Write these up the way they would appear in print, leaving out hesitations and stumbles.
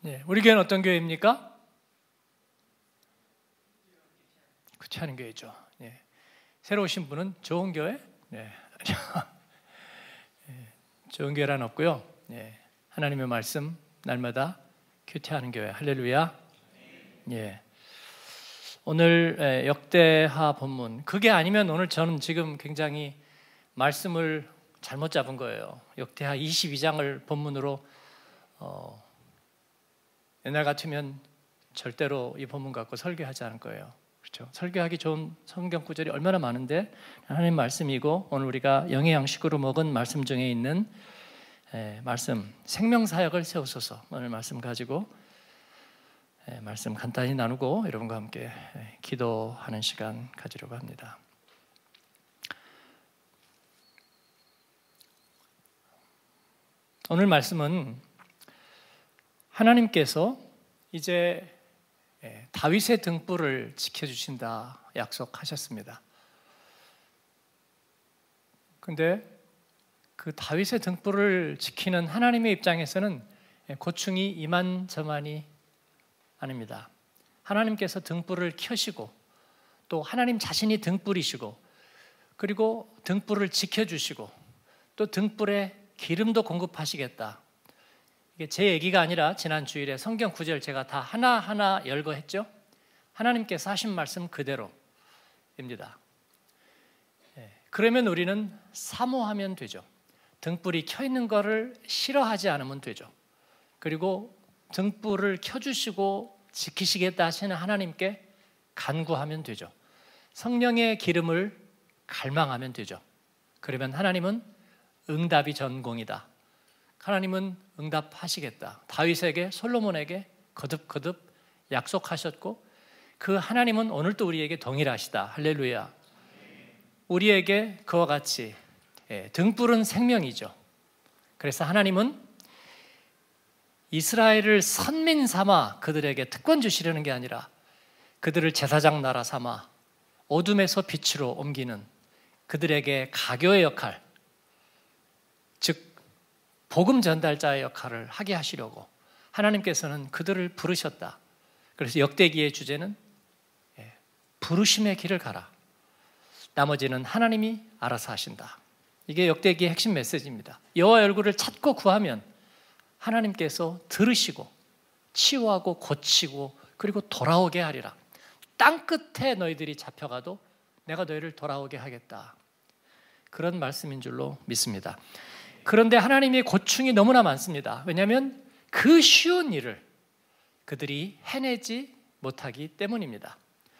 네, 우리 교회는 어떤 교회입니까? 교체하는 교회죠. 네. 새로 오신 분은 좋은 교회? 네. 좋은 교회란 없고요. 네. 하나님의 말씀 날마다 큐티하는 교회. 할렐루야. 예. 오늘 역대하 본문. 그게 아니면 오늘 저는 지금 굉장히 말씀을 잘못 잡은 거예요. 역대하 22장을 본문으로 옛날 같으면 절대로 이 본문 갖고 설교하지 않을 거예요. 그렇죠? 설교하기 좋은 성경 구절이 얼마나 많은데 하나님 말씀이고 오늘 우리가 영의 양식으로 먹은 말씀 중에 있는 말씀 생명사역을 세우소서 오늘 말씀 가지고 말씀 간단히 나누고 여러분과 함께 기도하는 시간 가지려고 합니다. 오늘 말씀은 하나님께서 이제 다윗의 등불을 지켜주신다 약속하셨습니다. 근데 그 다윗의 등불을 지키는 하나님의 입장에서는 고충이 이만저만이 아닙니다. 하나님께서 등불을 켜시고 또 하나님 자신이 등불이시고 그리고 등불을 지켜주시고 또 등불에 기름도 공급하시겠다. 이게 제 얘기가 아니라 지난 주일에 성경 구절 제가 다 하나하나 열거했죠. 하나님께서 하신 말씀 그대로입니다. 그러면 우리는 사모하면 되죠. 등불이 켜 있는 것을 싫어하지 않으면 되죠. 그리고 등불을 켜주시고 지키시겠다 하시는 하나님께 간구하면 되죠. 성령의 기름을 갈망하면 되죠. 그러면 하나님은 응답이 전공이다. 하나님은 응답하시겠다. 다윗에게 솔로몬에게 거듭거듭 약속하셨고 그 하나님은 오늘도 우리에게 동일하시다. 할렐루야. 우리에게 그와 같이 등불은 생명이죠. 그래서 하나님은 이스라엘을 선민 삼아 그들에게 특권 주시려는 게 아니라 그들을 제사장 나라 삼아 어둠에서 빛으로 옮기는 그들에게 가교의 역할, 즉 복음 전달자의 역할을 하게 하시려고 하나님께서는 그들을 부르셨다. 그래서 역대기의 주제는 부르심의 길을 가라. 나머지는 하나님이 알아서 하신다. 이게 역대기의 핵심 메시지입니다. 여호와의 얼굴을 찾고 구하면 하나님께서 들으시고 치유하고 고치고 그리고 돌아오게 하리라. 땅끝에 너희들이 잡혀가도 내가 너희를 돌아오게 하겠다. 그런 말씀인 줄로 믿습니다. 그런데 하나님의 고충이 너무나 많습니다. 왜냐하면 그 쉬운 일을 그들이 해내지 못하기 때문입니다.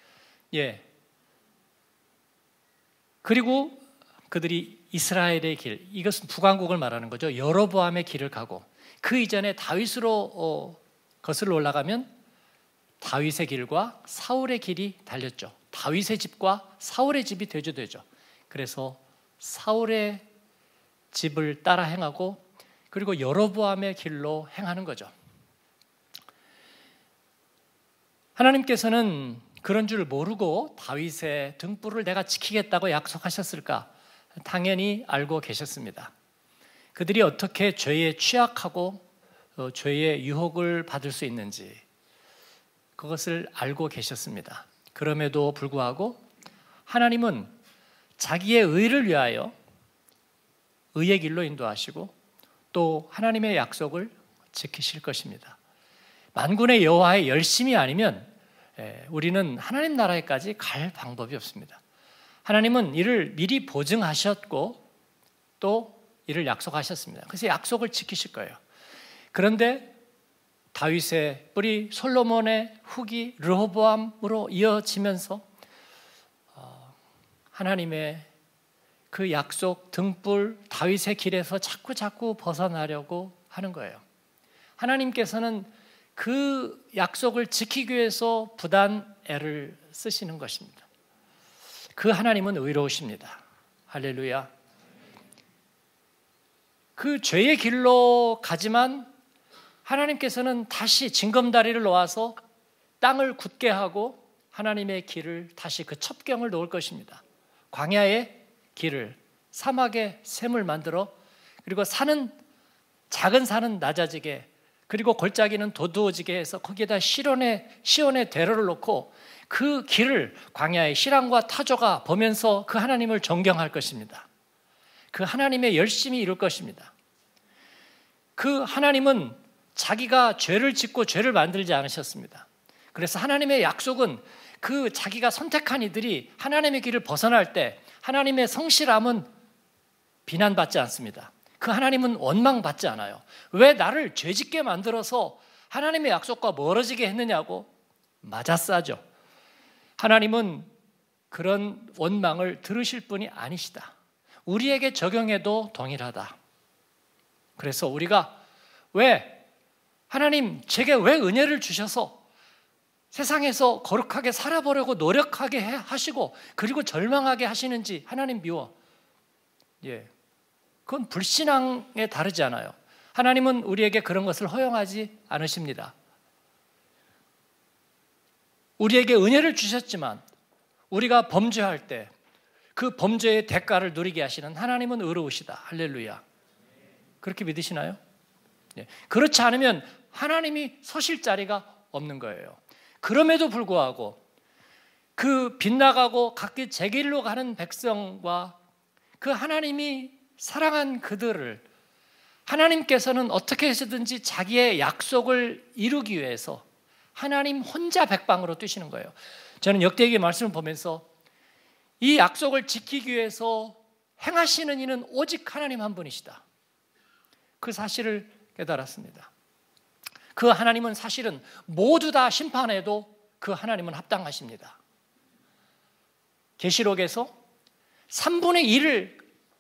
그리고 그들이 이스라엘의 길, 이것은 북왕국을 말하는 거죠. 여로보암의 길을 가고 그 이전에 다윗으로 거슬러 올라가면 다윗의 길과 사울의 길이 달렸죠. 다윗의 집과 사울의 집이 대조되죠. 그래서 사울의 집을 따라 행하고 그리고 여로보암의 길로 행하는 거죠. 하나님께서는 그런 줄 모르고 다윗의 등불을 내가 지키겠다고 약속하셨을까? 당연히 알고 계셨습니다. 그들이 어떻게 죄에 취약하고 죄의 유혹을 받을 수 있는지 그것을 알고 계셨습니다. 그럼에도 불구하고 하나님은 자기의 의를 위하여 의의 길로 인도하시고 또 하나님의 약속을 지키실 것입니다. 만군의 여호와의 열심이 아니면 우리는 하나님 나라에까지 갈 방법이 없습니다. 하나님은 이를 미리 보증하셨고 또 이를 약속하셨습니다. 그래서 약속을 지키실 거예요. 그런데 다윗의 뿌리 솔로몬의 후기 르호보암으로 이어지면서 하나님의 그 약속 등불 다윗의 길에서 자꾸 벗어나려고 하는 거예요. 하나님께서는 그 약속을 지키기 위해서 부단 애를 쓰시는 것입니다. 그 하나님은 의로우십니다. 할렐루야. 그 죄의 길로 가지만 하나님께서는 다시 징검다리를 놓아서 땅을 굳게 하고 하나님의 길을 다시 그 첩경을 놓을 것입니다. 광야의 길을 사막의 샘을 만들어 그리고 산은 작은 산은 낮아지게 그리고 골짜기는 도두어지게 해서 거기에다 시온의 대로를 놓고 그 길을 광야의 시랑과 타조가 보면서 그 하나님을 존경할 것입니다. 그 하나님의 열심히 이룰 것입니다. 그 하나님은 자기가 죄를 짓고 죄를 만들지 않으셨습니다. 그래서 하나님의 약속은 그 자기가 선택한 이들이 하나님의 길을 벗어날 때 하나님의 성실함은 비난받지 않습니다. 그 하나님은 원망받지 않아요. 왜 나를 죄짓게 만들어서 하나님의 약속과 멀어지게 했느냐고 맞아싸죠. 하나님은 그런 원망을 들으실 분이 아니시다. 우리에게 적용해도 동일하다. 그래서 우리가 왜 하나님 제게 왜 은혜를 주셔서 세상에서 거룩하게 살아보려고 노력하게 하시고 그리고 절망하게 하시는지 하나님 미워. 그건 불신앙에 다르지 않아요. 하나님은 우리에게 그런 것을 허용하지 않으십니다. 우리에게 은혜를 주셨지만 우리가 범죄할 때 그 범죄의 대가를 누리게 하시는 하나님은 의로우시다. 할렐루야. 그렇게 믿으시나요? 그렇지 않으면 하나님이 서실 자리가 없는 거예요. 그럼에도 불구하고 그 빗나가고 각기 제 길로 가는 백성과 그 하나님이 사랑한 그들을 하나님께서는 어떻게 해서든지 자기의 약속을 이루기 위해서 하나님 혼자 백방으로 뛰시는 거예요. 저는 역대기의 말씀을 보면서 이 약속을 지키기 위해서 행하시는 이는 오직 하나님 한 분이시다. 그 사실을 깨달았습니다. 그 하나님은 사실은 모두 다 심판해도 그 하나님은 합당하십니다. 계시록에서 3분의 1을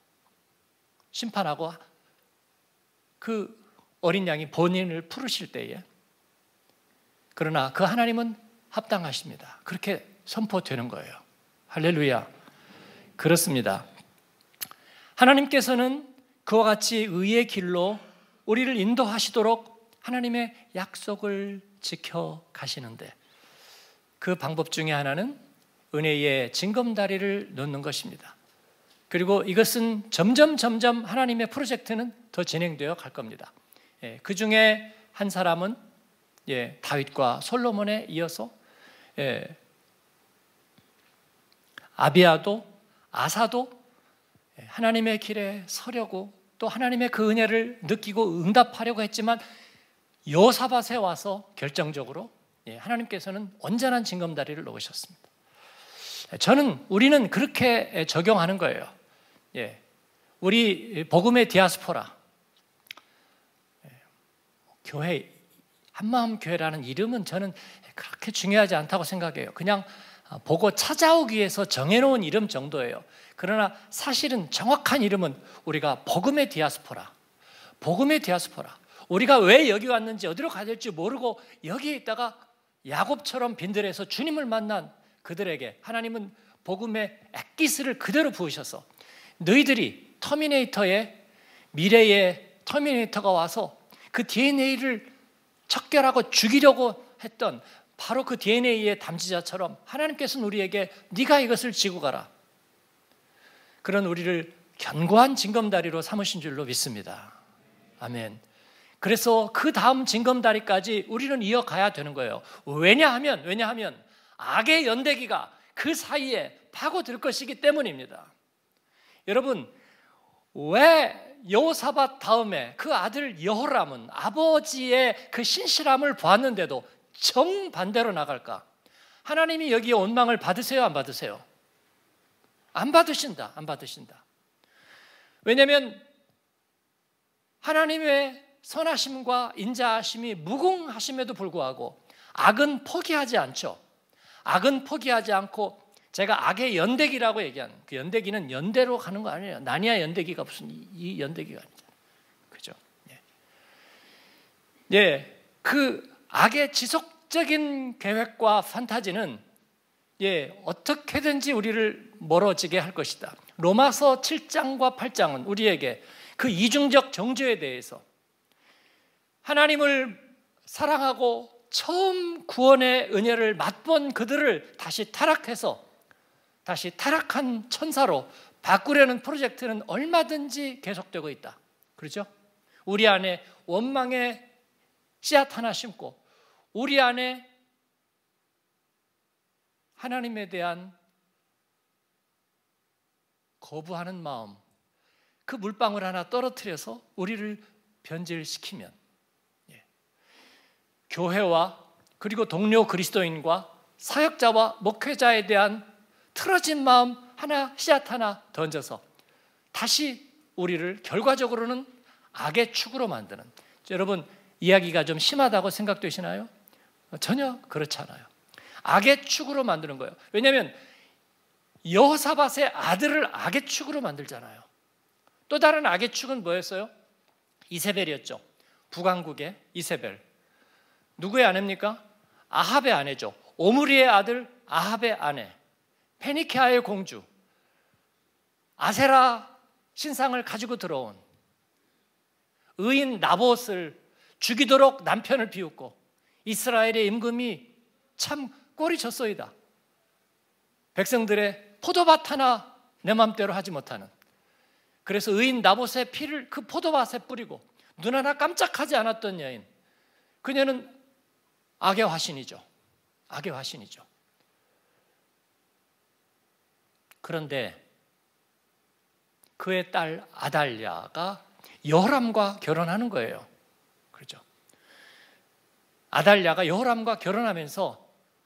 심판하고 그 어린 양이 본인을 부르실 때에 그러나 그 하나님은 합당하십니다. 그렇게 선포되는 거예요. 할렐루야. 그렇습니다. 하나님께서는 그와 같이 의의 길로 우리를 인도하시도록 하나님의 약속을 지켜 가시는데 그 방법 중에 하나는 은혜의 징검다리를 놓는 것입니다. 그리고 이것은 점점 하나님의 프로젝트는 더 진행되어 갈 겁니다. 그 중에 한 사람은 다윗과 솔로몬에 이어서 아비아도 아사도 하나님의 길에 서려고 또 하나님의 그 은혜를 느끼고 응답하려고 했지만 여호사밧에 와서 결정적으로 하나님께서는 온전한 징검다리를 놓으셨습니다. 우리는 그렇게 적용하는 거예요. 우리 복음의 디아스포라 교회 한마음 교회라는 이름은 저는 그렇게 중요하지 않다고 생각해요. 그냥 보고 찾아오기 위해서 정해놓은 이름 정도예요. 그러나 사실은 정확한 이름은 우리가 복음의 디아스포라, 복음의 디아스포라. 우리가 왜 여기 왔는지 어디로 가야 될지 모르고 여기에 있다가 야곱처럼 빈들에서 주님을 만난 그들에게 하나님은 복음의 액기스를 그대로 부으셔서 너희들이 터미네이터의 미래의 터미네이터가 와서 그 DNA를 척결하고 죽이려고 했던 바로 그 DNA의 담지자처럼 하나님께서는 우리에게 네가 이것을 지고 가라. 그런 우리를 견고한 징검다리로 삼으신 줄로 믿습니다. 아멘. 그래서 그 다음 징검다리까지 우리는 이어가야 되는 거예요. 왜냐하면 악의 연대기가 그 사이에 파고들 것이기 때문입니다. 여러분, 왜 여호사밧 다음에 그 아들 여호람은 아버지의 그 신실함을 보았는데도 정반대로 나갈까? 하나님이 여기에 원망을 받으세요? 안 받으세요? 안 받으신다. 왜냐하면 하나님의 선하심과 인자하심이 무궁하심에도 불구하고 악은 포기하지 않죠. 악은 포기하지 않고 제가 악의 연대기라고 얘기하는 그 연대기는 연대로 가는 거 아니에요. 나니아 연대기가 무슨 이 연대기가 아니잖아요. 그죠? 그 악의 지속적인 계획과 판타지는 어떻게든지 우리를 멀어지게 할 것이다. 로마서 7장과 8장은 우리에게 그 이중적 정죄에 대해서 하나님을 사랑하고 처음 구원의 은혜를 맛본 그들을 다시 타락해서 다시 타락한 천사로 바꾸려는 프로젝트는 얼마든지 계속되고 있다. 그렇죠? 우리 안에 원망의 씨앗 하나 심고 우리 안에 하나님에 대한 거부하는 마음, 그 물방울 하나 떨어뜨려서 우리를 변질시키면 교회와 그리고 동료 그리스도인과 사역자와 목회자에 대한 틀어진 마음 하나, 씨앗 하나 던져서 다시 우리를 결과적으로는 악의 축으로 만드는, 여러분 이야기가 좀 심하다고 생각되시나요? 전혀 그렇지 않아요. 악의 축으로 만드는 거예요. 왜냐하면 여호사밧의 아들을 악의 축으로 만들잖아요. 또 다른 악의 축은 뭐였어요? 이세벨이었죠. 북왕국의 이세벨. 누구의 아내입니까? 아합의 아내죠. 오므리의 아들 아합의 아내, 페니케아의 공주, 아세라 신상을 가지고 들어온 의인 나봇을 죽이도록 남편을 비웃고 이스라엘의 임금이 참 꼴이 졌소이다. 백성들의 포도밭 하나 내 맘대로 하지 못하는, 그래서 의인 나봇의 피를 그 포도밭에 뿌리고 눈 하나 깜짝하지 않았던 여인, 그녀는 악의 화신이죠. 악의 화신이죠. 그런데 그의 딸 아달랴가 여호람과 결혼하는 거예요. 그렇죠? 아달랴가 여호람과 결혼하면서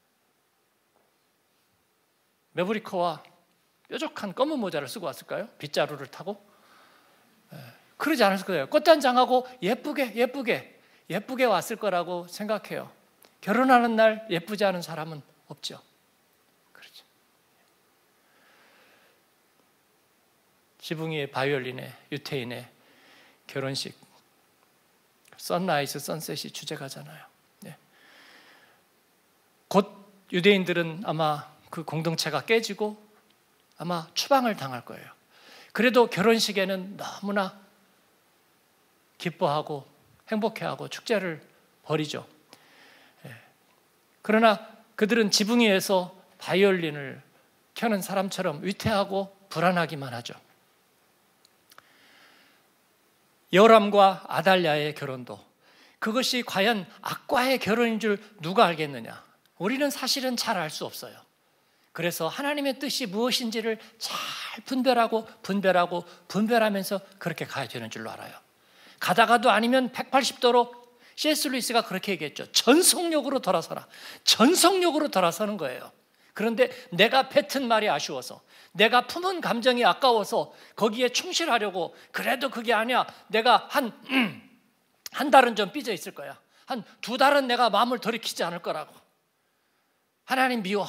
메브리커와 뾰족한 검은 모자를 쓰고 왔을까요? 빗자루를 타고? 그러지 않았을 거예요. 꽃단장하고 예쁘게 왔을 거라고 생각해요. 결혼하는 날 예쁘지 않은 사람은 없죠. 그렇죠. 지붕이의 바이올린의 유태인의 결혼식, 선라이즈, 선셋이 주제가잖아요. 네. 곧 유대인들은 아마 그 공동체가 깨지고 아마 추방을 당할 거예요. 그래도 결혼식에는 너무나 기뻐하고 행복해하고 축제를 벌이죠. 그러나 그들은 지붕 위에서 바이올린을 켜는 사람처럼 위태하고 불안하기만 하죠. 여호람과 아달랴의 결혼도 그것이 과연 악과의 결혼인 줄 누가 알겠느냐? 우리는 사실은 잘 알 수 없어요. 그래서 하나님의 뜻이 무엇인지를 잘 분별하면서 그렇게 가야 되는 줄로 알아요. 가다가도 아니면 180도로 C.S. 루이스가 그렇게 얘기했죠. 전속력으로 돌아서라. 전속력으로 돌아서는 거예요. 그런데 내가 뱉은 말이 아쉬워서, 내가 품은 감정이 아까워서 거기에 충실하려고, 그래도 그게 아니야. 내가 한 달은 좀 삐져 있을 거야. 한 2달은 내가 마음을 돌이키지 않을 거라고. 하나님 미워.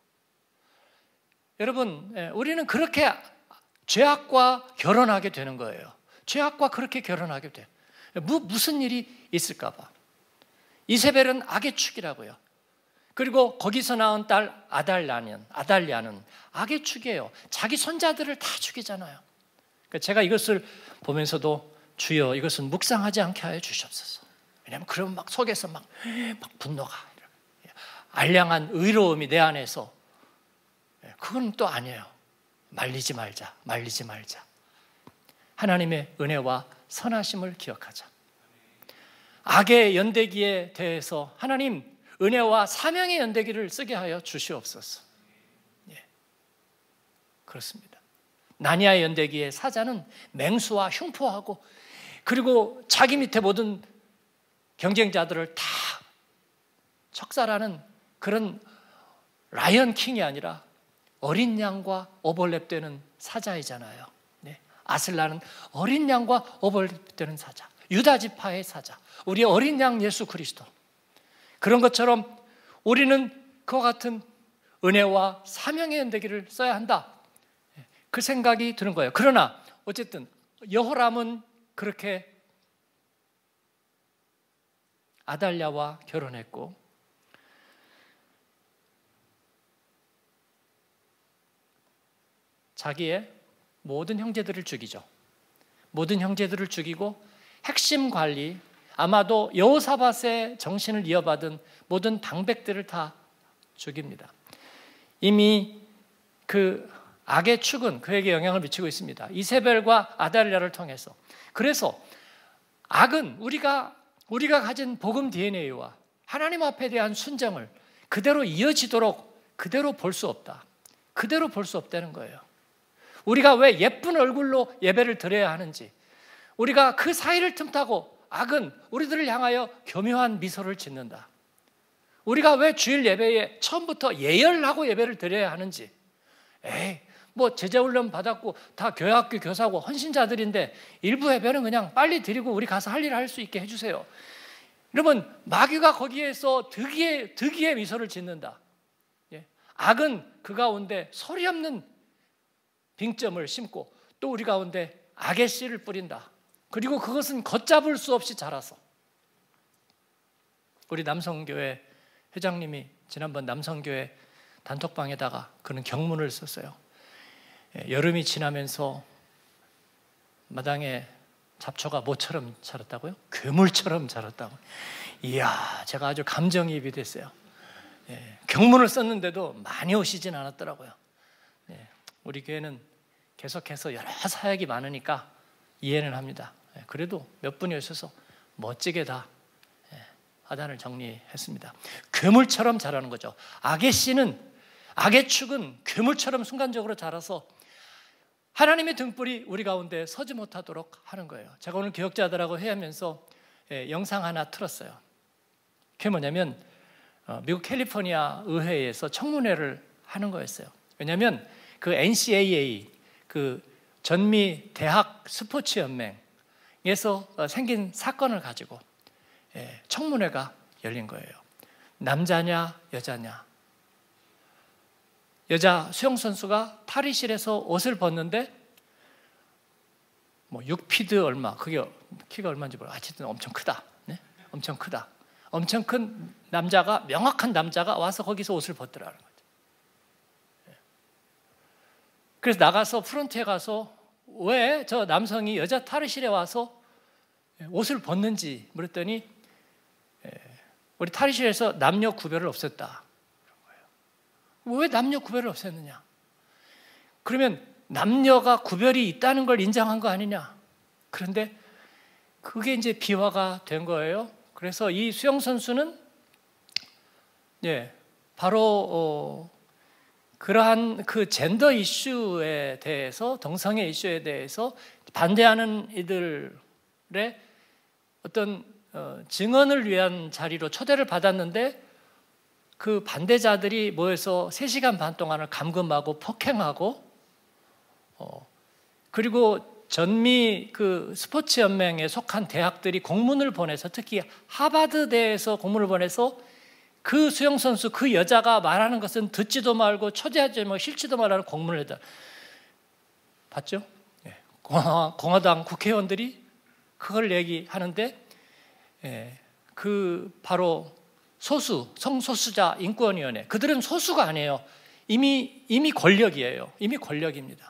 여러분, 우리는 그렇게 죄악과 결혼하게 되는 거예요. 죄악과 그렇게 결혼하게 돼요. 무슨 일이 있을까 봐. 이세벨은 악의 축이라고요. 그리고 거기서 낳은 딸 아달랴는 악의 축이에요. 자기 손자들을 다 죽이잖아요. 그러니까 제가 이것을 보면서도 주여 이것은 묵상하지 않게 하여 주시옵소서. 왜냐하면 그러면 막 속에서 막 분노가, 알량한 의로움이 내 안에서, 그건 또 아니에요. 말리지 말자. 하나님의 은혜와 선하심을 기억하자. 악의 연대기에 대해서 하나님 은혜와 사명의 연대기를 쓰게 하여 주시옵소서. 그렇습니다. 나니아의 연대기의 사자는 맹수와 흉포하고, 그리고 자기 밑에 모든 경쟁자들을 다 척살하는 그런 라이언 킹이 아니라 어린 양과 오벌랩되는 사자이잖아요. 아슬라는 어린 양과 오벌되는 사자, 유다 지파의 사자, 우리의 어린 양 예수 그리스도. 그런 것처럼 우리는 그와 같은 은혜와 사명의 연대기를 써야 한다, 그 생각이 드는 거예요. 그러나 어쨌든 여호람은 그렇게 아달랴와 결혼했고, 자기의 모든 형제들을 죽이죠. 모든 형제들을 죽이고 핵심 관리, 아마도 여호사밧의 정신을 이어받은 모든 방백들을 다 죽입니다. 이미 그 악의 축은 그에게 영향을 미치고 있습니다. 이세벨과 아달랴를 통해서. 그래서 악은 우리가 우리가 가진 복음 DNA와 하나님 앞에 대한 순정을 그대로 이어지도록 그대로 볼 수 없다. 그대로 볼 수 없다는 거예요. 우리가 왜 예쁜 얼굴로 예배를 드려야 하는지, 우리가 그 사이를 틈타고 악은 우리들을 향하여 교묘한 미소를 짓는다. 우리가 왜 주일 예배에 처음부터 예열하고 예배를 드려야 하는지, 뭐 제자훈련 받았고 다 교회학교 교사고 헌신자들인데 일부 예배는 그냥 빨리 드리고 우리 가서 할 일을 할 수 있게 해주세요. 여러분, 마귀가 거기에서 득이의 미소를 짓는다. 악은 그 가운데 소리 없는 빙점을 심고 또 우리 가운데 악의 씨를 뿌린다. 그리고 그것은 걷잡을 수 없이 자라서, 우리 남성교회 회장님이 지난번 남성교회 단톡방에다가 그런 경문을 썼어요. 여름이 지나면서 마당에 잡초가 뭐처럼 자랐다고요? 괴물처럼 자랐다고. 이야, 제가 아주 감정이입이 됐어요. 경문을 썼는데도 많이 오시진 않았더라고요. 우리 교회는 계속해서 여러 사역이 많으니까 이해는 합니다. 그래도 몇 분이 오셔서 멋지게 다 하단을 정리했습니다. 괴물처럼 자라는 거죠. 악의 씨는, 악의 축은 괴물처럼 순간적으로 자라서 하나님의 등불이 우리 가운데 서지 못하도록 하는 거예요. 제가 오늘 개혁자들하고 회의하면서 영상 하나 틀었어요. 그게 뭐냐면 미국 캘리포니아 의회에서 청문회를 하는 거였어요. 왜냐하면 그 NCAA, 그 전미 대학 스포츠 연맹에서 생긴 사건을 가지고 청문회가 열린 거예요. 남자냐 여자냐. 여자 수영선수가 탈의실에서 옷을 벗는데 뭐 6피드 얼마, 그게 키가 얼마인지 몰라. 어쨌든 엄청 크다. 네? 엄청 크다. 엄청 큰 남자가, 명확한 남자가 와서 거기서 옷을 벗더라는 거죠. 그래서 나가서 프런트에 가서 왜 저 남성이 여자 탈의실에 와서 옷을 벗는지 물었더니 우리 탈의실에서 남녀 구별을 없앴다. 왜 남녀 구별을 없앴느냐? 그러면 남녀가 구별이 있다는 걸 인정한 거 아니냐? 그런데 그게 이제 비화가 된 거예요. 그래서 이 수영 선수는 바로 그러한 그 젠더 이슈에 대해서, 동성애 이슈에 대해서 반대하는 이들의 어떤 증언을 위한 자리로 초대를 받았는데 그 반대자들이 모여서 3시간 반 동안을 감금하고 폭행하고 그리고 전미 그 스포츠 연맹에 속한 대학들이 공문을 보내서, 특히 하버드대에서 공문을 보내서 그 수영 선수, 그 여자가 말하는 것은 듣지도 말고 초대하지 말고 싫지도 말라는 공문을 했다. 봤죠? 공화당 국회의원들이 그걸 얘기하는데 그 바로 소수, 성소수자 인권위원회, 그들은 소수가 아니에요. 이미 권력이에요. 이미 권력입니다.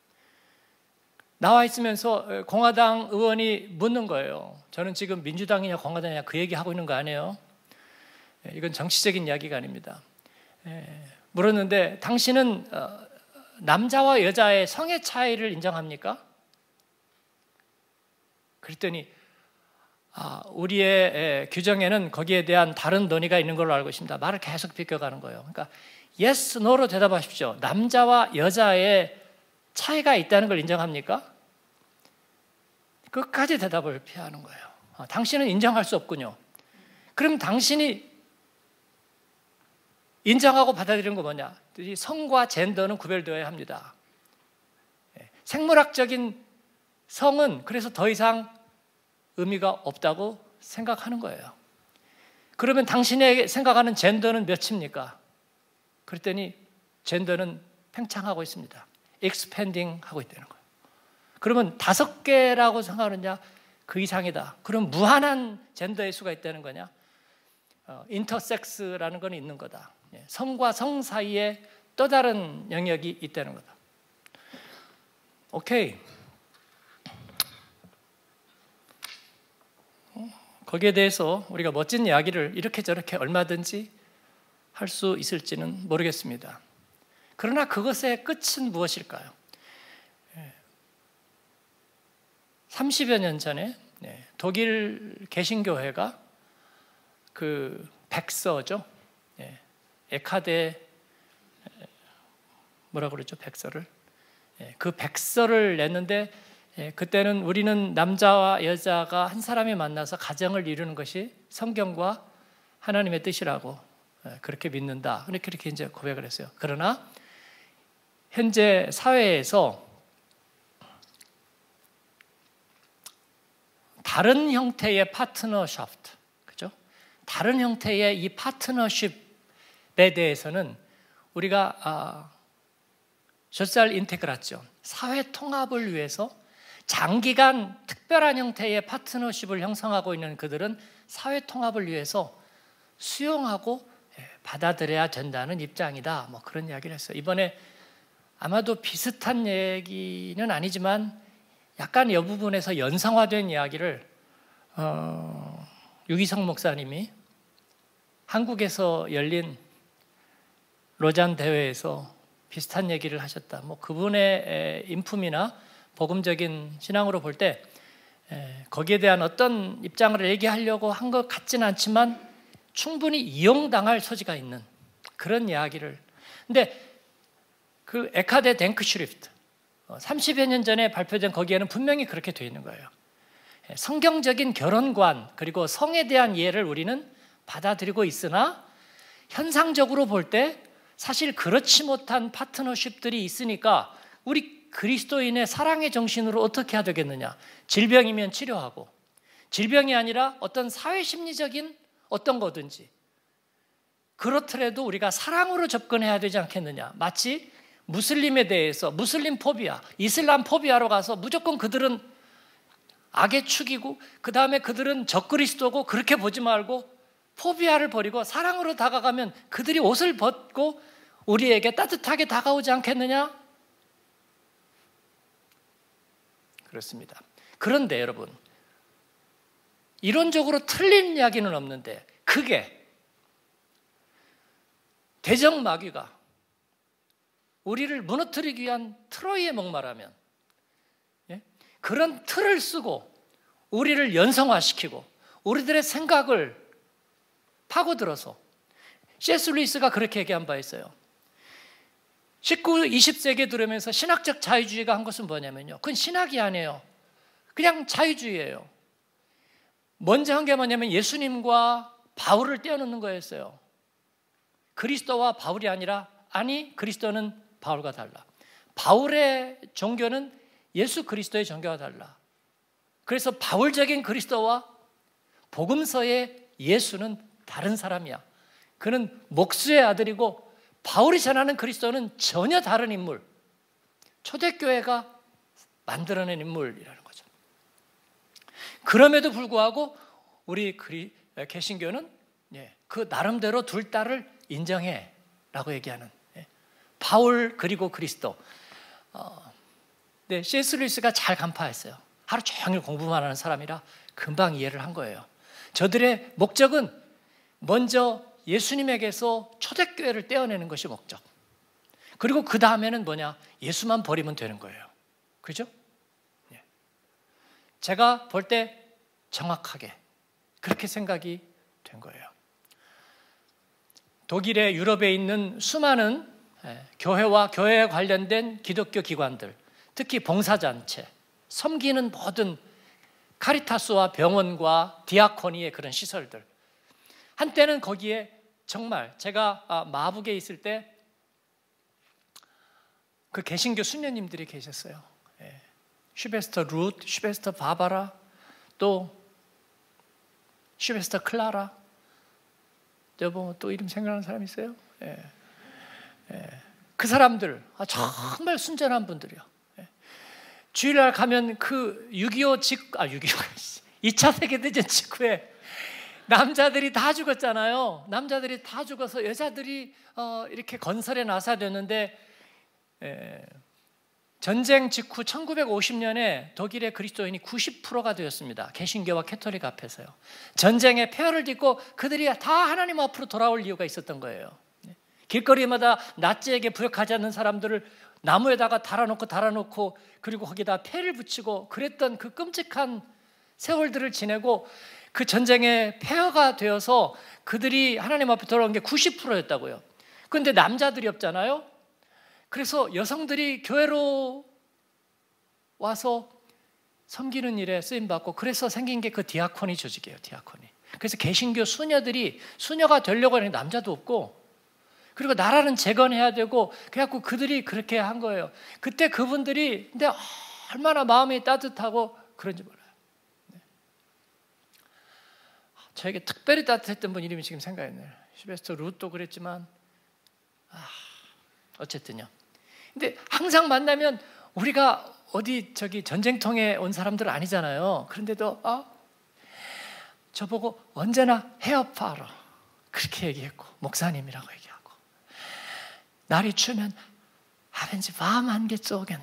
나와 있으면서 공화당 의원이 묻는 거예요. 저는 지금 민주당이냐 공화당이냐 그 얘기하고 있는 거 아니에요. 이건 정치적인 이야기가 아닙니다. 물었는데 당신은 남자와 여자의 성의 차이를 인정합니까? 그랬더니 우리의 규정에는 거기에 대한 다른 논의가 있는 걸로 알고 있습니다. 말을 계속 비껴가는 거예요. 그러니까 yes, no로 대답하십시오. 남자와 여자의 차이가 있다는 걸 인정합니까? 끝까지 대답을 피하는 거예요. 당신은 인정할 수 없군요. 그럼 당신이 인정하고 받아들이는 거 뭐냐? 성과 젠더는 구별되어야 합니다. 생물학적인 성은 그래서 더 이상 의미가 없다고 생각하는 거예요. 그러면 당신의 생각하는 젠더는 몇입니까? 그랬더니 젠더는 팽창하고 있습니다. expanding 하고 있다는 거예요. 그러면 5개라고 생각하느냐? 그 이상이다. 그럼 무한한 젠더의 수가 있다는 거냐? 인터섹스라는 건 있는 거다. 성과 성 사이에 또 다른 영역이 있다는 거다. 오케이. 거기에 대해서 우리가 멋진 이야기를 이렇게 저렇게 얼마든지 할 수 있을지는 모르겠습니다. 그러나 그것의 끝은 무엇일까요? 30여 년 전에 독일 개신교회가 그 백서죠. 에카데 뭐라 그러죠? 백서를. 그 백서를 냈는데 그때는 우리는 남자와 여자가 한 사람이 만나서 가정을 이루는 것이 성경과 하나님의 뜻이라고 그렇게 믿는다. 그렇게 이제 고백을 했어요. 그러나 현재 사회에서 다른 형태의 파트너십, 그죠? 다른 형태의 이 파트너십에 대해서는 우리가 소셜 인테그라션, 사회 통합을 위해서 장기간 특별한 형태의 파트너십을 형성하고 있는 그들은 사회 통합을 위해서 수용하고 받아들여야 된다는 입장이다. 뭐 그런 이야기를 했어요. 이번에 아마도 비슷한 얘기는 아니지만 약간 이 부분에서 연상화된 이야기를 유기성 목사님이 한국에서 열린 로잔 대회에서 비슷한 얘기를 하셨다. 뭐 그분의 인품이나 복음적인 신앙으로 볼 때 거기에 대한 어떤 입장을 얘기하려고 한 것 같지는 않지만 충분히 이용당할 소지가 있는 그런 이야기를. 근데 그 에카데 댕크슈리프트 30여 년 전에 발표된 거기에는 분명히 그렇게 되어 있는 거예요. 성경적인 결혼관 그리고 성에 대한 이해를 우리는 받아들이고 있으나 현상적으로 볼 때 사실 그렇지 못한 파트너십들이 있으니까 우리 그리스도인의 사랑의 정신으로 어떻게 해야 되겠느냐. 질병이면 치료하고, 질병이 아니라 어떤 사회심리적인 어떤 거든지 그렇더라도 우리가 사랑으로 접근해야 되지 않겠느냐. 마치 무슬림에 대해서 무슬림 포비아, 이슬람 포비아로 가서 무조건 그들은 악의 축이고 그 다음에 그들은 적그리스도고 그렇게 보지 말고 포비아를 버리고 사랑으로 다가가면 그들이 옷을 벗고 우리에게 따뜻하게 다가오지 않겠느냐? 그렇습니다. 그런데 여러분, 이론적으로 틀린 이야기는 없는데 그게 대적마귀가 우리를 무너뜨리기 위한 트로이의 목마라면 그런 틀을 쓰고 우리를 연성화시키고 우리들의 생각을 파고들어서 C.S. 루이스가 그렇게 얘기한 바 있어요. 19, 20세기에 들으면서 신학적 자유주의가 한 것은 뭐냐면요. 그건 신학이 아니에요. 그냥 자유주의예요. 먼저 한 게 뭐냐면 예수님과 바울을 떼어놓는 거였어요. 그리스도와 바울이 아니라 아니 그리스도는 바울과 달라. 바울의 종교는 예수 그리스도의 종교와 달라. 그래서 바울적인 그리스도와 복음서의 예수는 다른 사람이야. 그는 목수의 아들이고 바울이 전하는 그리스도는 전혀 다른 인물. 초대교회가 만들어낸 인물이라는 거죠. 그럼에도 불구하고 우리 개신교는 그 나름대로 둘 다를 인정해 라고 얘기하는 바울 그리고 그리스도. C.S. 루이스가 잘 간파했어요. 하루 종일 공부만 하는 사람이라 금방 이해를 한 거예요. 저들의 목적은 먼저 예수님에게서 초대교회를 떼어내는 것이 목적. 그리고 그 다음에는 뭐냐? 예수만 버리면 되는 거예요. 그죠? 제가 볼 때 정확하게 그렇게 생각이 된 거예요. 독일의 유럽에 있는 수많은 교회와 교회에 관련된 기독교 기관들, 특히 봉사단체, 섬기는 모든 카리타스와 병원과 디아코니의 그런 시설들. 한때는 거기에 정말 제가 마북에 있을 때 그 개신교 수녀님들이 계셨어요. 슈베스터 루트, 슈베스터 바바라, 또 슈베스터 클라라. 여보 또 이름 생각나는 사람 있어요? 그 사람들 정말 순전한 분들이요. 주일날 가면 그 2차 세계대전 직후에 남자들이 다 죽었잖아요. 남자들이 다 죽어서 여자들이 이렇게 건설에 나서됐는데 전쟁 직후 1950년에 독일의 그리스도인이 90%가 되었습니다. 개신교와 캐톨릭 앞에서요. 전쟁에 폐허를 딛고 그들이 다 하나님 앞으로 돌아올 이유가 있었던 거예요. 길거리마다 나치에게 부역하지 않는 사람들을 나무에다가 달아놓고 그리고 거기다 폐를 붙이고 그랬던 그 끔찍한 세월들을 지내고 그 전쟁의 폐허가 되어서 그들이 하나님 앞에 돌아온 게 90%였다고요. 그런데 남자들이 없잖아요. 그래서 여성들이 교회로 와서 섬기는 일에 쓰임받고, 그래서 생긴 게 그 디아코니 조직이에요. 디아코니. 그래서 개신교 수녀가 되려고 하는 남자도 없고, 그리고 나라는 재건해야 되고, 그래갖고 그들이 그렇게 한 거예요. 그때 그분들이 근데 얼마나 마음이 따뜻하고 그런지 몰라요. 네. 저에게 특별히 따뜻했던 분 이름이 지금 생각이 나요. 시베스터 룻도 그랬지만, 어쨌든요. 근데 항상 만나면 우리가 어디 전쟁통에 온 사람들 아니잖아요. 그런데도 저보고 언제나 헤어파러 그렇게 얘기했고, 목사님이라고 얘기하고, 날이 추우면 하벤지 warm angezogen,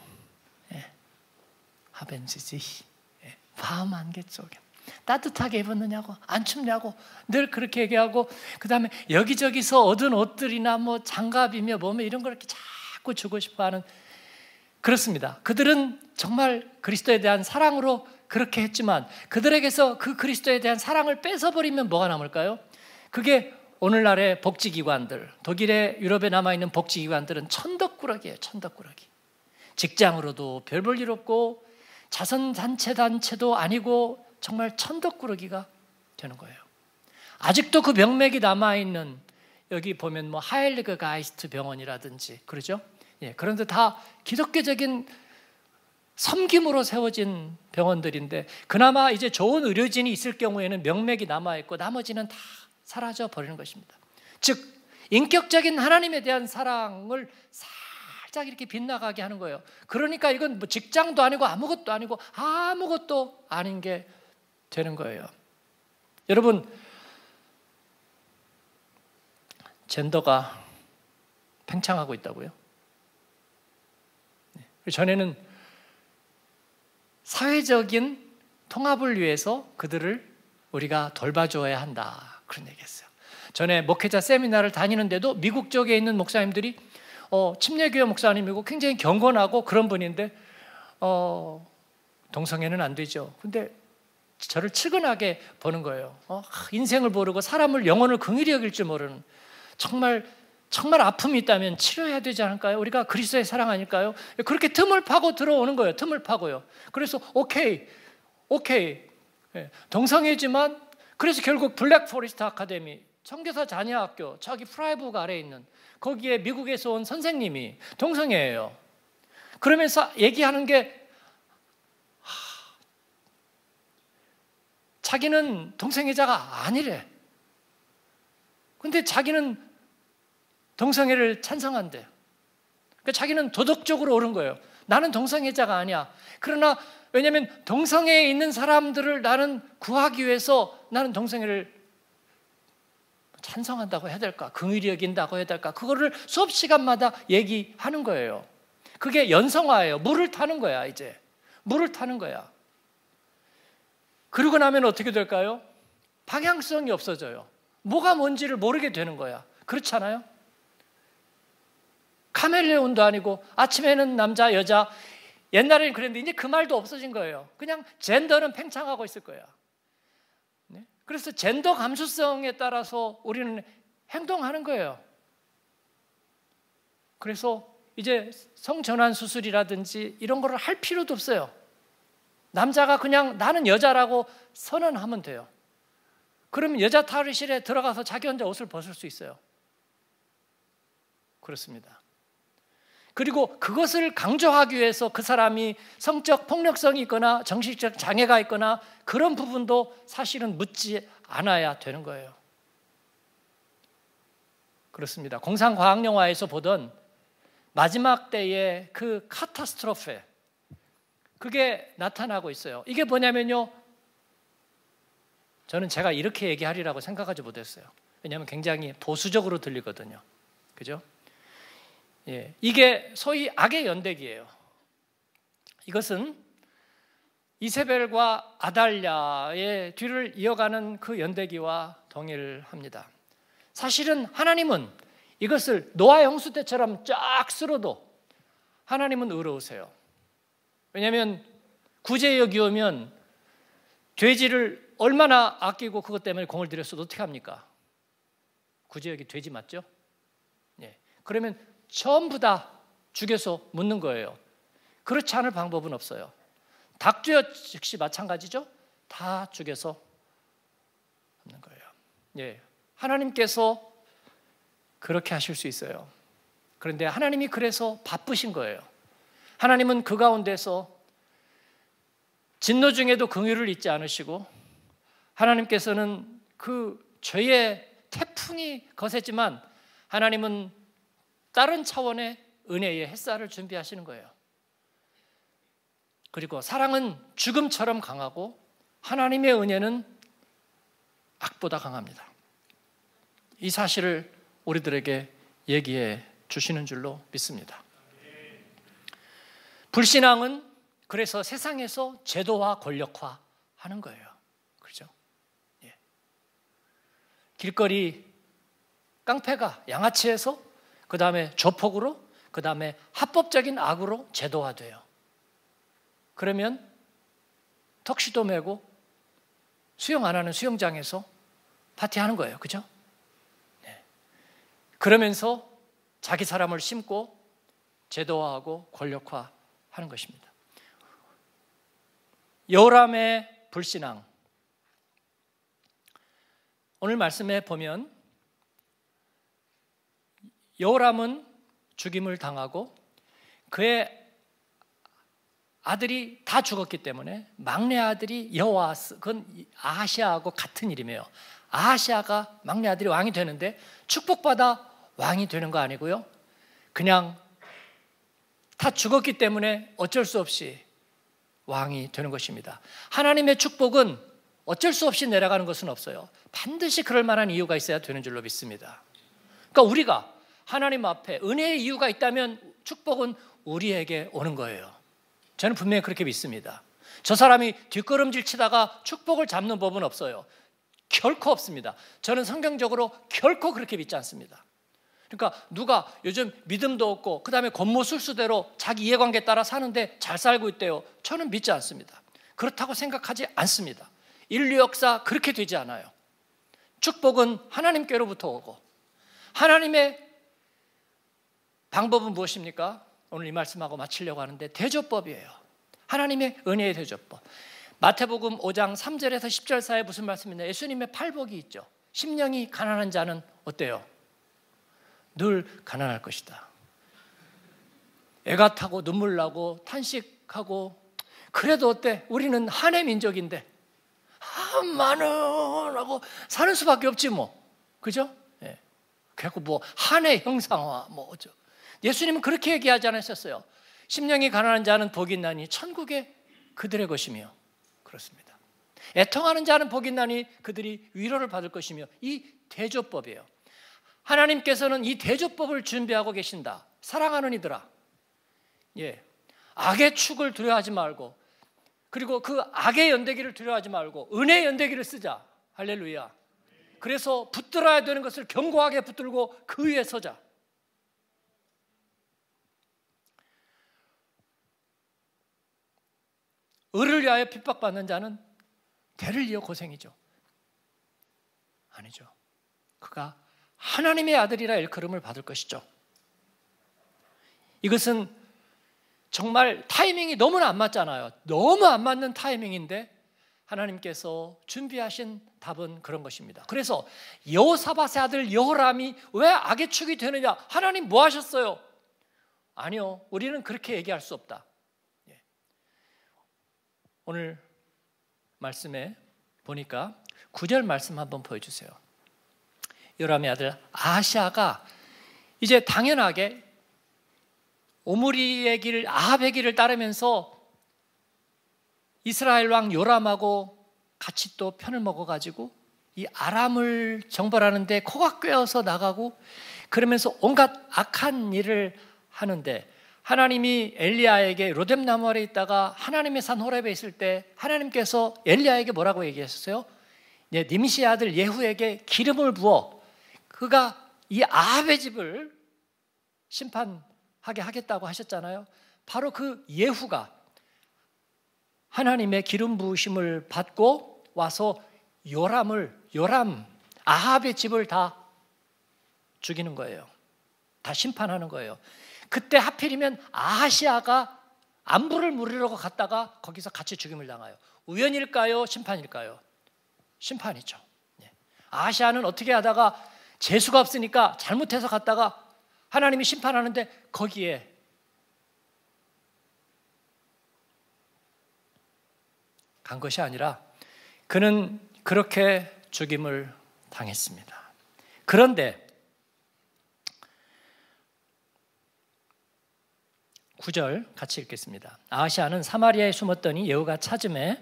하벤지 sich warm angezogen, 따뜻하게 입었느냐고, 안 춥냐고 늘 그렇게 얘기하고, 그 다음에 여기저기서 얻은 옷들이나 뭐 장갑이며 뭐며 이런 걸 이렇게 자꾸 주고 싶어하는, 그렇습니다. 그들은 정말 그리스도에 대한 사랑으로 그렇게 했지만, 그들에게서 그 그리스도에 대한 사랑을 뺏어버리면 뭐가 남을까요? 그게 오늘날의 복지기관들, 독일에, 유럽에 남아있는 복지기관들은 천덕꾸러기예요. 천덕꾸러기. 직장으로도 별 볼 일 없고 자선단체도 아니고 정말 천덕꾸러기가 되는 거예요. 아직도 그 명맥이 남아있는, 여기 보면 뭐 하일리그 가이스트 병원이라든지 그러죠? 그런데 다 기독교적인 섬김으로 세워진 병원들인데, 그나마 이제 좋은 의료진이 있을 경우에는 명맥이 남아있고 나머지는 다 사라져 버리는 것입니다. 즉 인격적인 하나님에 대한 사랑을 살짝 이렇게 빗나가게 하는 거예요. 그러니까 이건 뭐 직장도 아니고 아무것도 아니고 아무것도 아닌 게 되는 거예요. 여러분, 젠더가 팽창하고 있다고요? 전에는 사회적인 통합을 위해서 그들을 우리가 돌봐줘야 한다, 그런 얘기했어요. 전에 목회자 세미나를 다니는데도 미국 쪽에 있는 목사님들이 침례교회 목사님이고 굉장히 경건하고 그런 분인데 동성애는 안 되죠. 근데 저를 측은하게 보는 거예요. 인생을 모르고 사람을, 영혼을 긍휼히 여길 줄 모르는, 정말 아픔이 있다면 치료해야 되지 않을까요? 우리가 그리스도의 사랑 아닐까요? 그렇게 틈을 파고 들어오는 거예요. 틈을 파고요. 그래서 오케이. 동성애지만, 그래서 결국 블랙 포레스트 아카데미, 청교사 자녀학교, 저기 프라이부가 아래에 있는 거기에 미국에서 온 선생님이 동성애예요. 그러면서 얘기하는 게, 자기는 동성애자가 아니래. 근데 자기는 동성애를 찬성한대. 그러니까 자기는 도덕적으로 옳은 거예요. 나는 동성애자가 아니야. 그러나 왜냐하면 동성애에 있는 사람들을 나는 구하기 위해서 나는 동성애를 찬성한다고 해야 될까? 긍휼히 여긴다고 해야 될까? 그거를 수업 시간마다 얘기하는 거예요. 그게 연성화예요. 물을 타는 거야, 이제. 물을 타는 거야. 그러고 나면 어떻게 될까요? 방향성이 없어져요. 뭐가 뭔지를 모르게 되는 거야. 그렇잖아요? 카멜레온도 아니고 아침에는 남자, 여자, 옛날에는 그랬는데 이제 그 말도 없어진 거예요. 그냥 젠더는 팽창하고 있을 거야. 네? 그래서 젠더 감수성에 따라서 우리는 행동하는 거예요. 그래서 이제 성전환 수술이라든지 이런 거를 할 필요도 없어요. 남자가 그냥 나는 여자라고 선언하면 돼요. 그러면 여자 탈의실에 들어가서 자기 혼자 옷을 벗을 수 있어요. 그렇습니다. 그리고 그것을 강조하기 위해서 그 사람이 성적 폭력성이 있거나 정신적 장애가 있거나 그런 부분도 사실은 묻지 않아야 되는 거예요. 그렇습니다. 공상과학영화에서 보던 마지막 때의 그 카타스트로페, 그게 나타나고 있어요. 이게 뭐냐면요, 저는 제가 이렇게 얘기하리라고 생각하지 못했어요. 왜냐하면 굉장히 보수적으로 들리거든요. 그죠? 이게 소위 악의 연대기예요. 이것은 이세벨과 아달랴의 뒤를 이어가는 그 연대기와 동일합니다. 사실은 하나님은 이것을 노아 홍수 때처럼 쫙 쓸어도 하나님은 의로우세요. 왜냐하면 구제역이 오면 돼지를 얼마나 아끼고 그것 때문에 공을 들였어도 어떻게 합니까? 굳이 여기 돼지 맞죠? 예. 그러면 전부 다 죽여서 묻는 거예요. 그렇지 않을 방법은 없어요. 닭도 역시 마찬가지죠. 다 죽여서 묻는 거예요. 예. 하나님께서 그렇게 하실 수 있어요. 그런데 하나님이 그래서 바쁘신 거예요. 하나님은 그 가운데서 진노 중에도 긍휼을 잊지 않으시고, 하나님께서는 그 죄의 태풍이 거세지만 하나님은 다른 차원의 은혜의 햇살을 준비하시는 거예요. 그리고 사랑은 죽음처럼 강하고 하나님의 은혜는 악보다 강합니다. 이 사실을 우리들에게 얘기해 주시는 줄로 믿습니다. 불신앙은 그래서 세상에서 제도화, 권력화 하는 거예요. 그렇죠? 예. 길거리 깡패가 양아치에서 그 다음에 조폭으로, 그 다음에 합법적인 악으로 제도화돼요. 그러면 턱시도 메고 수영 안 하는 수영장에서 파티하는 거예요. 그죠? 네. 그러면서 자기 사람을 심고 제도화하고 권력화하는 것입니다. 여호람의 불신앙. 오늘 말씀에 보면 여호람은 죽임을 당하고 그의 아들이 다 죽었기 때문에 막내 아들이 여호아스, 그건 아하시아하고 같은 이름이에요. 아하시아가 막내 아들이 왕이 되는데 축복받아 왕이 되는 거 아니고요. 그냥 다 죽었기 때문에 어쩔 수 없이 왕이 되는 것입니다. 하나님의 축복은 어쩔 수 없이 내려가는 것은 없어요. 반드시 그럴 만한 이유가 있어야 되는 줄로 믿습니다. 그러니까 우리가 하나님 앞에 은혜의 이유가 있다면 축복은 우리에게 오는 거예요. 저는 분명히 그렇게 믿습니다. 저 사람이 뒷걸음질 치다가 축복을 잡는 법은 없어요. 결코 없습니다. 저는 성경적으로 결코 그렇게 믿지 않습니다. 그러니까 누가 요즘 믿음도 없고 그 다음에 겉모술수대로 자기 이해관계에 따라 사는데 잘 살고 있대요. 저는 믿지 않습니다. 그렇다고 생각하지 않습니다. 인류 역사 그렇게 되지 않아요. 축복은 하나님께로부터 오고, 하나님의 방법은 무엇입니까? 오늘 이 말씀하고 마치려고 하는데 대조법이에요. 하나님의 은혜의 대조법. 마태복음 5장 3절에서 10절 사이에 무슨 말씀이냐? 예수님의 팔복이 있죠. 심령이 가난한 자는 어때요? 늘 가난할 것이다. 애가 타고 눈물 나고 탄식하고, 그래도 어때? 우리는 한해 민족인데 많은 하고 사는 수밖에 없지 뭐. 그죠? 예. 그래갖고 뭐 한해 형상화 뭐 어쩌. 예수님은 그렇게 얘기하지 않으셨어요. 심령이 가난한 자는 복이 있나니 천국에 그들의 것이며. 그렇습니다. 애통하는 자는 복이 있나니 그들이 위로를 받을 것이며. 이 대조법이에요. 하나님께서는 이 대조법을 준비하고 계신다. 사랑하는 이들아, 예, 악의 축을 두려워하지 말고, 그리고 그 악의 연대기를 두려워하지 말고 은혜의 연대기를 쓰자. 할렐루야. 그래서 붙들어야 되는 것을 견고하게 붙들고 그 위에 서자. 의를 위하여 핍박받는 자는 대를 이어 고생이죠. 아니죠. 그가 하나님의 아들이라 일컬음을 받을 것이죠. 이것은 정말 타이밍이 너무나 안 맞잖아요. 너무 안 맞는 타이밍인데 하나님께서 준비하신 답은 그런 것입니다. 그래서 여호사밧의 아들 여호람이 왜 악의 축이 되느냐? 하나님 뭐 하셨어요? 아니요, 우리는 그렇게 얘기할 수 없다. 오늘 말씀에 보니까 9절 말씀 한번 보여주세요. 요람의 아들 아하시아가 이제 당연하게 오므리의 길, 아합의 길을 따르면서 이스라엘 왕 요람하고 같이 또 편을 먹어가지고 이 아람을 정벌하는데 코가 꿰어서 나가고, 그러면서 온갖 악한 일을 하는데, 하나님이 엘리야에게 로뎀나무 아래 있다가 하나님의 산 호렙에 있을 때 하나님께서 엘리야에게 뭐라고 얘기하셨어요? 님시의 아들 예후에게 기름을 부어 그가 이 아합의 집을 심판하게 하겠다고 하셨잖아요. 바로 그 예후가 하나님의 기름 부으심을 받고 와서 요람, 아합의 집을 다 죽이는 거예요. 다 심판하는 거예요. 그때 하필이면 아하시아가 안부를 물으려고 갔다가 거기서 같이 죽임을 당해요. 우연일까요? 심판일까요? 심판이죠. 아하시아는 어떻게 하다가 재수가 없으니까 잘못해서 갔다가 하나님이 심판하는데 거기에 간 것이 아니라 그는 그렇게 죽임을 당했습니다. 그런데 9절 같이 읽겠습니다. 아하시아는 사마리아에 숨었더니 예후가 찾음에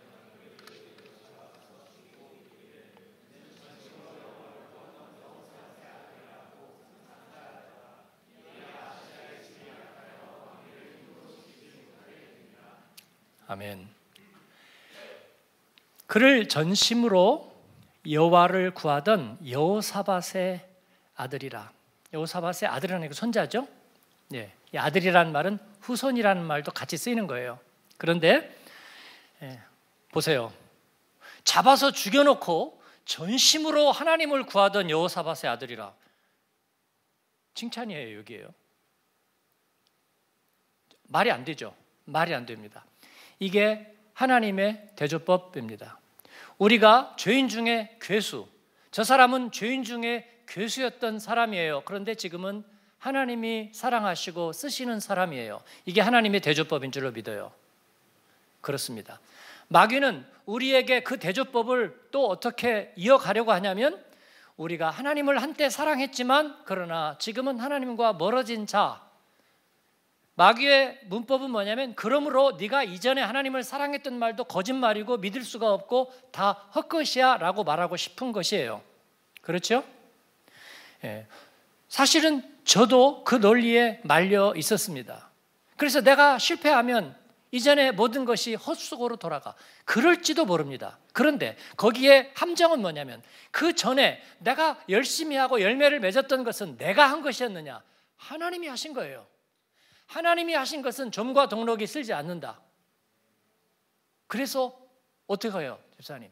아멘. 그를 전심으로 여호와를 구하던 여호사밧의 아들이라. 여호사밧의 아들이라는 게 손자죠. 예, 이 아들이라는 말은 후손이라는 말도 같이 쓰이는 거예요. 그런데 보세요. 잡아서 죽여놓고 전심으로 하나님을 구하던 여호사밧의 아들이라. 칭찬이에요, 여기에요. 말이 안 되죠. 말이 안 됩니다. 이게 하나님의 대조법입니다. 우리가 죄인 중에 괴수, 저 사람은 죄인 중에 괴수였던 사람이에요. 그런데 지금은 하나님이 사랑하시고 쓰시는 사람이에요. 이게 하나님의 대조법인 줄로 믿어요. 그렇습니다. 마귀는 우리에게 그 대조법을 또 어떻게 이어가려고 하냐면 우리가 하나님을 한때 사랑했지만 그러나 지금은 하나님과 멀어진 자, 마귀의 문법은 뭐냐면 그러므로 네가 이전에 하나님을 사랑했던 말도 거짓말이고 믿을 수가 없고 다 헛것이야 라고 말하고 싶은 것이에요. 그렇죠? 예. 사실은 저도 그 논리에 말려 있었습니다. 그래서 내가 실패하면 이전에 모든 것이 헛수고로 돌아가. 그럴지도 모릅니다. 그런데 거기에 함정은 뭐냐면 그 전에 내가 열심히 하고 열매를 맺었던 것은 내가 한 것이었느냐? 하나님이 하신 거예요. 하나님이 하신 것은 점과 동록이 쓸지 않는다. 그래서 어떻게 해요, 집사님?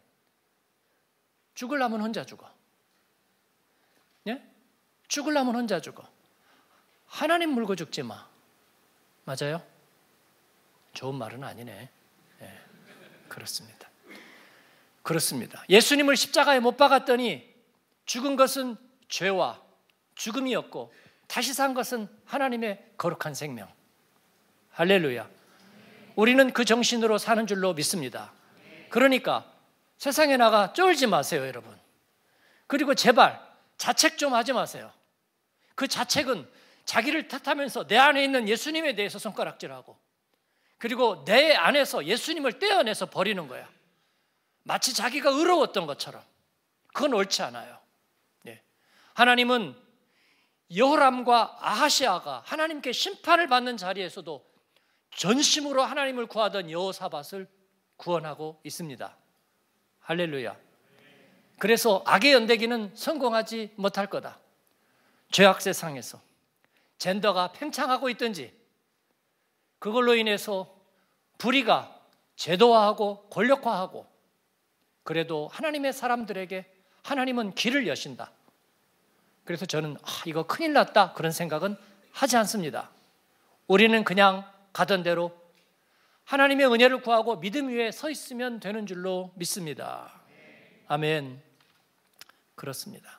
죽으려면 혼자 죽어. 예? 죽으려면 혼자 죽어. 하나님 물고 죽지 마. 맞아요? 좋은 말은 아니네. 예, 그렇습니다. 그렇습니다. 예수님을 십자가에 못 박았더니 죽은 것은 죄와 죽음이었고 다시 산 것은 하나님의 거룩한 생명. 할렐루야. 우리는 그 정신으로 사는 줄로 믿습니다. 그러니까 세상에 나가 쫄지 마세요, 여러분. 그리고 제발 자책 좀 하지 마세요. 그 자책은 자기를 탓하면서 내 안에 있는 예수님에 대해서 손가락질하고 그리고 내 안에서 예수님을 떼어내서 버리는 거야. 마치 자기가 의로웠던 것처럼. 그건 옳지 않아요. 네. 하나님은 여호람과 아하시아가 하나님께 심판을 받는 자리에서도 전심으로 하나님을 구하던 여호사밧을 구원하고 있습니다. 할렐루야. 그래서 악의 연대기는 성공하지 못할 거다. 죄악 세상에서 젠더가 팽창하고 있든지 그걸로 인해서 불의가 제도화하고 권력화하고 그래도 하나님의 사람들에게 하나님은 길을 여신다. 그래서 저는 이거 큰일 났다 그런 생각은 하지 않습니다. 우리는 그냥 가던 대로 하나님의 은혜를 구하고 믿음 위에 서 있으면 되는 줄로 믿습니다. 아멘. 그렇습니다.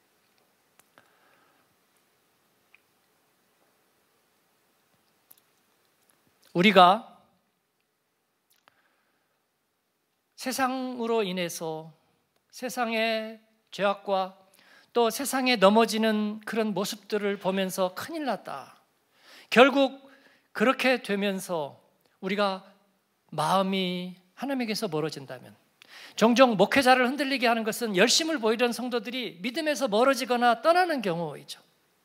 우리가 세상으로 인해서 세상의 죄악과 또 세상에 넘어지는 그런 모습들을 보면서 큰일 났다. 결국 그렇게 되면서 우리가 마음이 하나님에게서 멀어진다면 종종 목회자를 흔들리게 하는 것은 열심을 보이던 성도들이 믿음에서 멀어지거나 떠나는 경우이죠.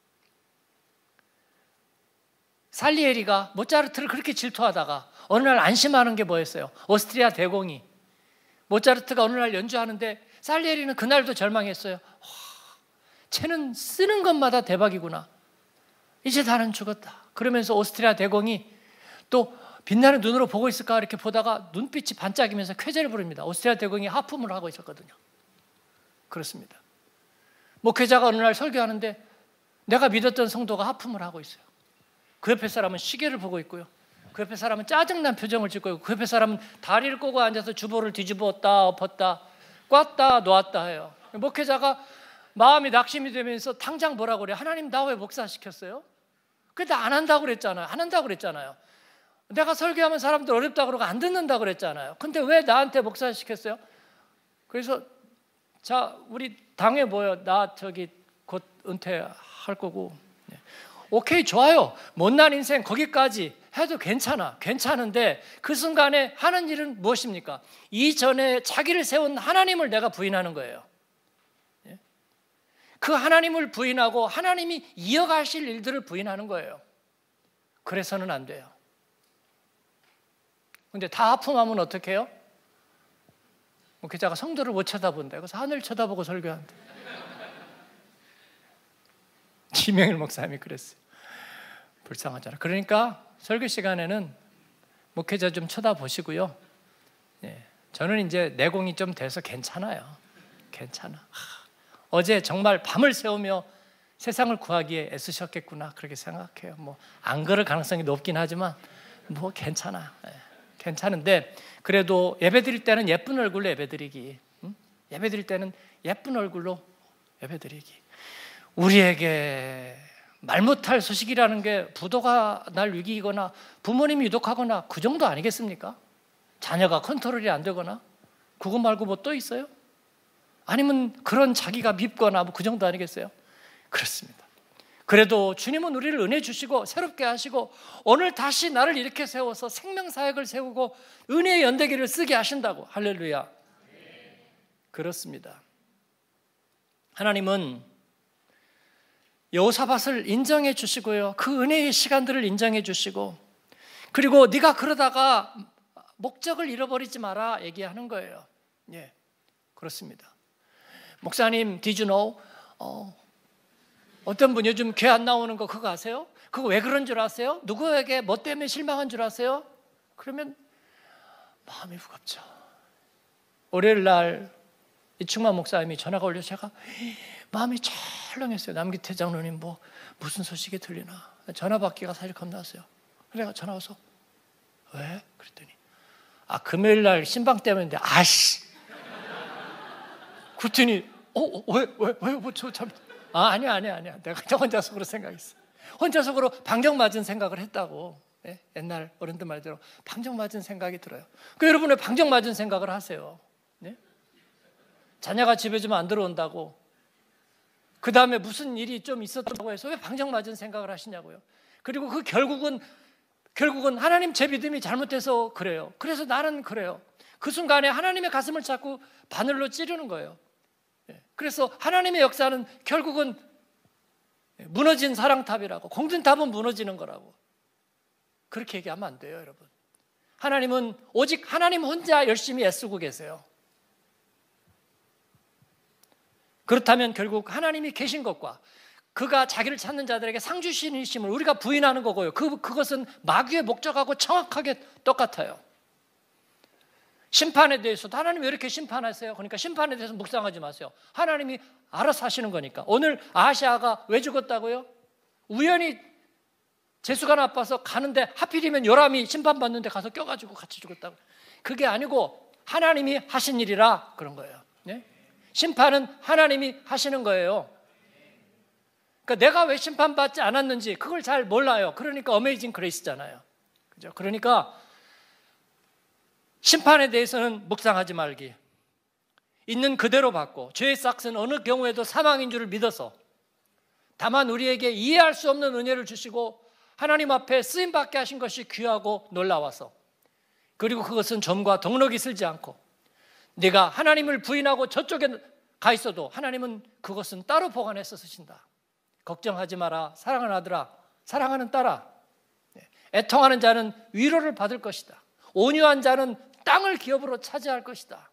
살리에리가 모차르트를 그렇게 질투하다가 어느 날 안심하는 게 뭐였어요? 오스트리아 대공이 모차르트가 어느 날 연주하는데 살리에리는 그날도 절망했어요. 쟤는 쓰는 것마다 대박이구나. 이제 나는 죽었다. 그러면서 오스트리아 대공이 또 빛나는 눈으로 보고 있을까 이렇게 보다가 눈빛이 반짝이면서 쾌재를 부릅니다. 오스트리아 대공이 하품을 하고 있었거든요. 그렇습니다. 목회자가 어느 날 설교하는데 내가 믿었던 성도가 하품을 하고 있어요. 그 옆에 사람은 시계를 보고 있고요. 그 옆에 사람은 짜증난 표정을 짓고 있고 그 옆에 사람은 다리를 꼬고 앉아서 주보를 뒤집었다 엎었다 꽈다 놓았다 해요. 목회자가 마음이 낙심이 되면서 당장 뭐라고 그래요? 하나님 나 왜 목사시켰어요? 근데 안 한다고 그랬잖아요. 안 한다고 그랬잖아요. 내가 설교하면 사람들 어렵다고 그러고 안 듣는다고 그랬잖아요. 근데 왜 나한테 목사시켰어요? 그래서 자 우리 당에 모여. 나 저기 곧 은퇴할 거고. 오케이 좋아요. 못난 인생 거기까지 해도 괜찮은데 그 순간에 하는 일은 무엇입니까? 이전에 자기를 세운 하나님을 내가 부인하는 거예요. 그 하나님을 부인하고 하나님이 이어가실 일들을 부인하는 거예요. 그래서는 안 돼요. 근데 다 하품하면 어떻게 해요? 목회자가 성도를 못 쳐다본다. 그래서 하늘 쳐다보고 설교한다. 김영일 목사님이 그랬어요. 불쌍하잖아. 그러니까 설교 시간에는 목회자 좀 쳐다보시고요. 저는 이제 내공이 좀 돼서 괜찮아요. 괜찮아. 어제 정말 밤을 새우며 세상을 구하기에 애쓰셨겠구나 그렇게 생각해요. 뭐 안 그럴 가능성이 높긴 하지만 뭐 괜찮아. 괜찮은데 그래도 예배드릴 때는 예쁜 얼굴로 예배드리기. 예배드릴 때는 예쁜 얼굴로 예배드리기. 우리에게 말 못할 소식이라는 게 부도가 날 위기이거나 부모님이 유독하거나 그 정도 아니겠습니까? 자녀가 컨트롤이 안 되거나 그거 말고 뭐 또 있어요? 아니면 그런 자기가 밉거나 뭐 그 정도 아니겠어요? 그렇습니다. 그래도 주님은 우리를 은혜 주시고 새롭게 하시고 오늘 다시 나를 이렇게 세워서 생명사역을 세우고 은혜의 연대기를 쓰게 하신다고. 할렐루야. 그렇습니다. 하나님은 여호사밧을 인정해 주시고요. 그 은혜의 시간들을 인정해 주시고 그리고 네가 그러다가 목적을 잃어버리지 마라 얘기하는 거예요. 예, 그렇습니다. 목사님, did you know? 어떤 분 요즘 교회 안 나오는 거 그거 아세요? 그거 왜 그런 줄 아세요? 누구에게 뭐 때문에 실망한 줄 아세요? 그러면 마음이 무겁죠. 월요일 날 이충만 목사님이 전화가 올려 제가 마음이 철렁했어요. 남기태 장로님 뭐 무슨 소식이 들리나. 전화 받기가 사실 겁났어요. 그래서 전화 와서 왜? 그랬더니 금요일 날 신방 때문인데 아씨. 그랬더니 왜 뭐 저 참 아니야. 내가 혼자 속으로 생각했어. 혼자 속으로 방정 맞은 생각을 했다고. 예? 옛날 어른들 말대로 방정 맞은 생각이 들어요. 그 여러분 왜 방정 맞은 생각을 하세요? 네? 자녀가 집에 좀 안 들어온다고. 그 다음에 무슨 일이 좀 있었다고 해서 왜 방정 맞은 생각을 하시냐고요. 그리고 그 결국은 하나님 제 믿음이 잘못돼서 그래요. 그래서 나는 그래요. 그 순간에 하나님의 가슴을 자꾸 바늘로 찌르는 거예요. 그래서 하나님의 역사는 결국은 무너진 사랑탑이라고. 공든탑은 무너지는 거라고. 그렇게 얘기하면 안 돼요, 여러분. 하나님은 오직 하나님 혼자 열심히 애쓰고 계세요. 그렇다면 결국 하나님이 계신 것과 그가 자기를 찾는 자들에게 상 주시심을 우리가 부인하는 거고요. 그것은 마귀의 목적하고 정확하게 똑같아요. 심판에 대해서도 하나님 왜 이렇게 심판하세요? 그러니까 심판에 대해서 묵상하지 마세요. 하나님이 알아서 하시는 거니까. 오늘 아하시아가 왜 죽었다고요? 우연히 재수가 나빠서 가는데 하필이면 요람이 심판받는데 가서 껴가지고 같이 죽었다고. 그게 아니고 하나님이 하신 일이라 그런 거예요. 네? 심판은 하나님이 하시는 거예요. 그러니까 내가 왜 심판받지 않았는지 그걸 잘 몰라요. 그러니까 어메이징 그레이스잖아요. 그죠? 그러니까 심판에 대해서는 묵상하지 말기. 있는 그대로 받고 죄의 싹은 어느 경우에도 사망인 줄을 믿어서 다만 우리에게 이해할 수 없는 은혜를 주시고 하나님 앞에 쓰임받게 하신 것이 귀하고 놀라워서 그리고 그것은 점과 덕록이 쓸지 않고 네가 하나님을 부인하고 저쪽에 가 있어도 하나님은 그것은 따로 보관해서 쓰신다. 걱정하지 마라. 사랑하는 아들아, 사랑하는 딸아. 애통하는 자는 위로를 받을 것이다. 온유한 자는 땅을 기업으로 차지할 것이다.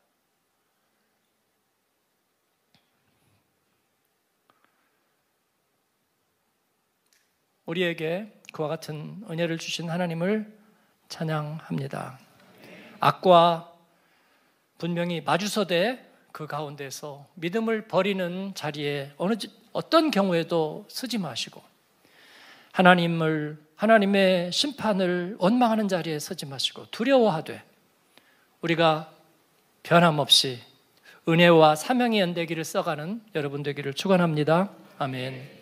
우리에게 그와 같은 은혜를 주신 하나님을 찬양합니다. 악과 분명히 마주서되 그 가운데서 믿음을 버리는 자리에 어떤 경우에도 서지 마시고 하나님의 심판을 원망하는 자리에 서지 마시고 두려워하되 우리가 변함없이 은혜와 사명의 연대기를 써가는 여러분 되기를 축원합니다. 아멘.